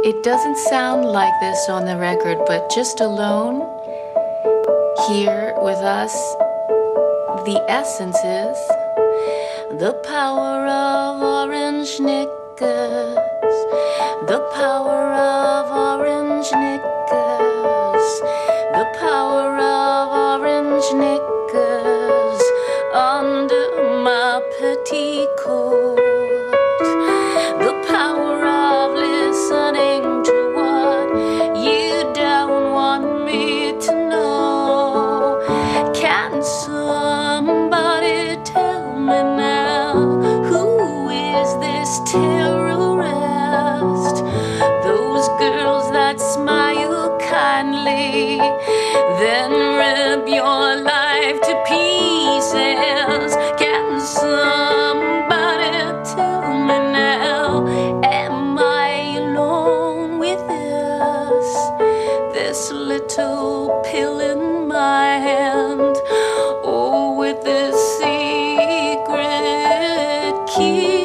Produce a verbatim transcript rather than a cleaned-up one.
It doesn't sound like this on the record, but just alone, here with us, the essence is the power of orange Knickers, the power of orange Knickers, the power of orange Knickers under my petticoat, the power of listening to what you don't want me to know. Can somebody tell me now, who is this terrorist? Those girls that smile kindly, then rip your life to pieces. Can somebody tell me now, am I alone with this? This little pill in my hand, oh, with this secret key.